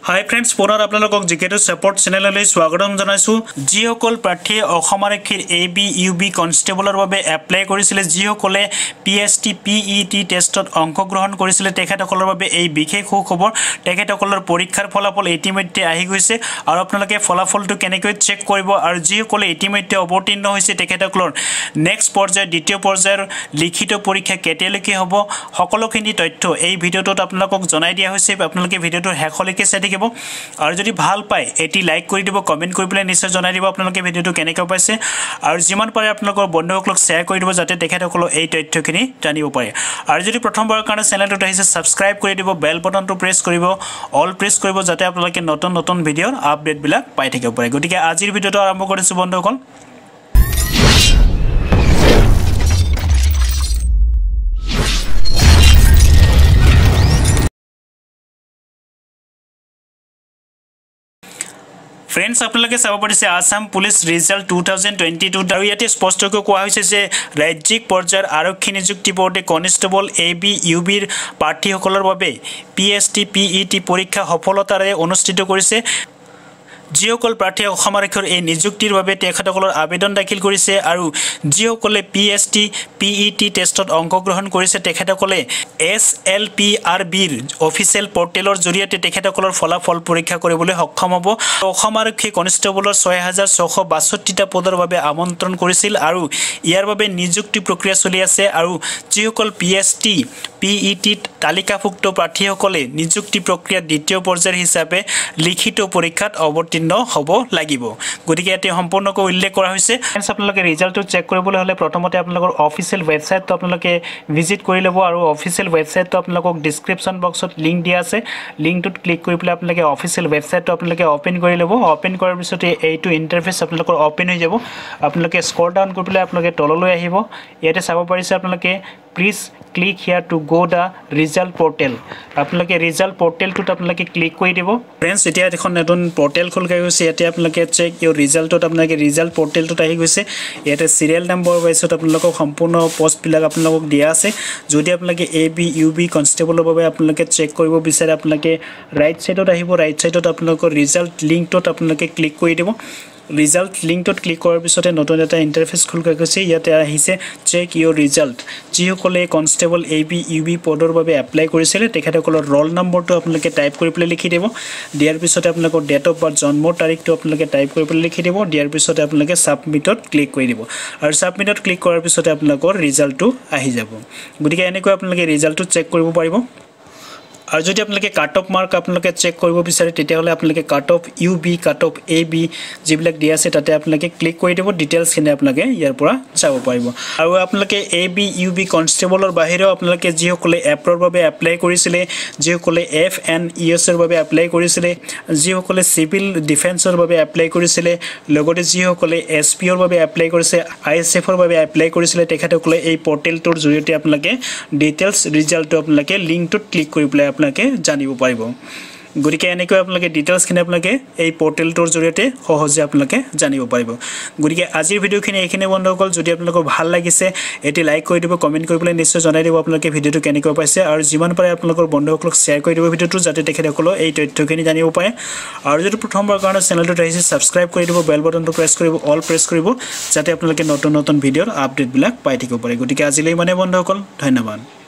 Hi friends पुनः आपलोक जिकेटो support channel स्वागतम जानाइछु जिসকল प्रार्थी অসম আৰক্ষীৰ এবি ইউবি কনষ্টেবলৰ বাবে এপ্লাই কৰিছিলে যিসকলে পিএসটি পিইটি টেষ্টত অংশগ্ৰহণ কৰিছিলে তেখেতসকলৰ বাবে এই বিশেষ খবৰ তেখেতসকলৰ পৰীক্ষাৰ ফলাফল ইতিমধ্যে আহি গৈছে আৰু আপোনালোকে ফলাফলটো কেনেকৈ চেক কৰিব আৰু যিসকলে ইতিমধ্যে অৱতীৰ্ণ হৈছে তেখেতসকলৰ নেক্সট পৰ্যায় দ্বিতীয় পৰ্যায়ৰ লিখিত পৰীক্ষা কেতিয়ালৈকে হ'ব সকলোখিনি তথ্য এই ভিডিঅ'টোত আপোনালোকক জনাই দিয়া হৈছে আপোনালোকে ভিডিঅ'টোৰ শেষলৈকে চাই और যদি ভাল পায় এটি লাইক কৰি দিব কমেন্ট কৰি পেলাই নিশ্চয় জনাই দিব আপোনালোকে ভিডিওটো কেনেকৈ পাইছে আৰু যিমান পাৰে আপোনালোকৰ বন্ধুসকলক শেয়াৰ কৰি দিব যাতে তেখেতসকলে এই তথ্যখিনি জানিব পাৰে আৰু যদি প্ৰথমবাৰৰ কাৰণে চেনেলটো আহিছে সাবস্ক্ৰাইব কৰি দিব বেল বাটনটো প্ৰেছ কৰিব অল প্ৰেছ কৰিব যাতে আপোনালোকে নতুন নতুন ভিডিওৰ আপডেট বিলাক পাই থাকিব পাৰে গতিকে আজিৰ ভিডিওটো আৰম্ভ কৰিছো বন্ধুসকল फ्रेंड्स आपलोके चाब पारिसे आसाम पुलिस रिजल्ट 2022 আৰু ইয়াতে স্পষ্টকৈ কোৱা হৈছে যে ৰাজ্যিক পৰ্যায়ৰ আৰক্ষী নিযুক্তি বোৰ্ডে কনষ্টেবল এবি ইউবিৰ প্ৰাৰ্থীসকলৰ বাবে পিএসটি পিইটি পৰীক্ষা সফলতাৰে অনুষ্ঠিত কৰিছে যিসকল প্ৰাৰ্থী অসম আৰক্ষীৰ এই নিযুক্তিৰ বাবে তেখেতসকলৰ আবেদন দাখিল কৰিছে আৰু যিসকলে পিএসটি পিইটি টেষ্টত অংশগ্ৰহণ কৰিছে তেখেতসকলে এছএলপিআৰবিৰ অফিচিয়েল পৰ্টেলৰ জৰিয়তে তেখেতসকলৰ ফলাফল পৰীক্ষা কৰিবলৈ সক্ষম হ'ব অসম আৰক্ষী কনষ্টেবলৰ 6662টা পদৰ বাবে আমন্ত্ৰণ কৰিছিল আৰু ইয়াৰ বাবে নিযুক্তি প্ৰক্ৰিয়া চলি আছে আৰু যিসকল পিএসটি পিইটি তালিকাভুক্ত প্ৰাৰ্থীসকলে নিযুক্তি প্ৰক্ৰিয়াৰ দ্বিতীয় পৰ্যায়ৰ হিচাপে লিখিত পৰীক্ষাত অৱতীৰ্ণ হব লাগিব গতিকে এতে সম্পূৰ্ণকৈ উল্লেখ কৰা হৈছে ফ্ৰেন্ডছ আপোনালোকে ৰিজাল্টটো চেক কৰিবলৈ হলে প্ৰথমতে আপোনালোকৰ অফিচিয়েল ৱেবছাইটটো আপোনালোকে ভিজিট কৰি ল'ব আৰু অফিচিয়েল ৱেবছাইটটো আপোনালোকক ডেসক্ৰিপচন বক্সত লিংক দিয়া আছে লিংকটোত ক্লিক কৰি পেলাই আপোনালোকে অফিচিয়েল ৱেবছাইটটো আপোনালোকে ওপেন কৰি ল'ব ওপেন কৰাৰ পিছত এইটো ইন্টাৰফেস আপোনালোকৰ ওপেন হৈ যাব আপোনালোকে স্ক্ৰল ডাউন কৰি পেলাই আপোনালোকে তললৈ আহিব ইয়াতে চাব পাৰিছে আপোনালোকে Please click here to go the result portal. আপোনালোকে result portal টোত আপোনালোকে ক্লিক কৰি দিব फ्रेंड्स এতিয়া এখন নতুন পোৰ্টেল খোল খাই গৈছে ইয়াতে আপোনালোকে চেক ইওৰ ৰিজাল্টত আপোনালোকে ৰিজাল্ট পোৰ্টেলটোত আহি গৈছে ইয়াতে সিৰিয়েল নম্বৰ ওয়াইজত আপোনালোকক সম্পূৰ্ণ পোষ্ট বিলাক আপোনালোকক দিয়া আছে যদি আপোনালোকে এবি ইউবি কনষ্টেবলৰ বাবে আপোনালোকে চেক কৰিব বিচাৰে আপোনালোকে ৰাইট সাইডত আহিব ৰাইট সাইডত আপোনালোকৰ ৰিজাল্ট লিংকটোত আপোনালোকে ক্লিক কৰি দিব रिजल्ट लिंकটোত ক্লিক কৰাৰ পিছতে নতুন এটা ইন্টাৰফেস খুল খাই গৈছে ইয়াতে আহিছে চেক ইওৰ ৰিজাল্ট যিসকলে কনষ্টেবল এবি ইউবি পদৰ বাবে এপ্লাই কৰিছিল তেখেতসকলৰ ৰোল নম্বৰটো আপোনালোকে টাইপ কৰি পেলাই লিখি দিব দিয়াৰ পিছতে আপোনালোকৰ ডেট অফ বাৰ্থ জন্মৰ তাৰিখটো আপোনালোকে টাইপ কৰি পেলাই লিখি দিব দিয়াৰ পিছতে আপোনালোকে সাবমিটত ক্লিক কৰি দিব আৰু সাবমিটত ক্লিক কৰাৰ পিছতে আপোনালোকৰ ৰিজাল্টটো আহি যাব গতিকে এনেকৈ আপোনালোকে ৰিজাল্টটো চেক কৰিব পাৰিব আৰু যদি আপোনালোকে কাট অফ মাৰ্ক আপোনালোকে চেক কৰিব বিচাৰে তেতিয়া হলে আপোনালোকে cut off UB cut off AB যিবিলাক দিয়া আছে তাতে আপোনালোকে ক্লিক কৰি দিব ডিটেইলছ খিনি আপোনালোকে ইয়াৰ পৰা চাব পাৰিব আৰু আপোনালোকে এবি ইউবি কনষ্টেবলৰ বাহিৰেও আপোনালোকে যিসকলে এপ্ৰৰ বাবে এপ্লাই কৰিছিলে যিসকলে এফএনইএছ ৰ বাবে এপ্লাই কৰিছিলে যিসকলে সিভিল ডিফেন্সৰ বাবে এপ্লাই কৰিছিলে লগতে যিসকলে এছপিৰ বাবে এপ্লাই কৰিছে আইএছএফ ৰ বাবে এপ্লাই কৰিছিলে তেখেতসকলে এই পোৰ্টেলটোৰ জৰিয়তে আপোনালোকে ডিটেইলছ ৰিজাল্টটো আপোনালোকে লিংকটোত ক্লিক কৰি পেলাই আপোনালোকে জানিব পাৰিব গতিকে এনেকৈ আপোনালোকে ডিটেইলছ খিনি আপোনালোকে এই পোৰ্টেলটোৰ জৰিয়তে সহজে আপোনালোকে জানিব পাৰিব গতিকে আজিৰ ভিডিওখিনি এইখিনি বন্ধুসকল যদি আপোনালোকৰ ভাল লাগিছে এটি লাইক কৰি দিব কমেন্ট কৰি পেলাই নিশ্চয় জনাই দিব আপোনালোকে ভিডিওটো কেনেকৈ পাইছে আৰু যিমান পাৰে আপোনালোকৰ বন্ধুসকলক শেয়াৰ কৰি দিব ভিডিওটো যাতে তেখেতসকলে এই তথ্যখিনি জানিব পাৰে আৰু যদি প্ৰথমবাৰ কাৰণে চেনেলটো আহিছে সাবস্ক্ৰাইব কৰি দিব বেল বাটনটো প্ৰেছ কৰিব অল প্ৰেছ কৰিব যাতে আপোনালোকে নতুন নতুন ভিডিওৰ আপডেট বিলাক পাই থাকিব পাৰে গতিকে আজিলৈ মানে বন্ধুসকল ধন্যবাদ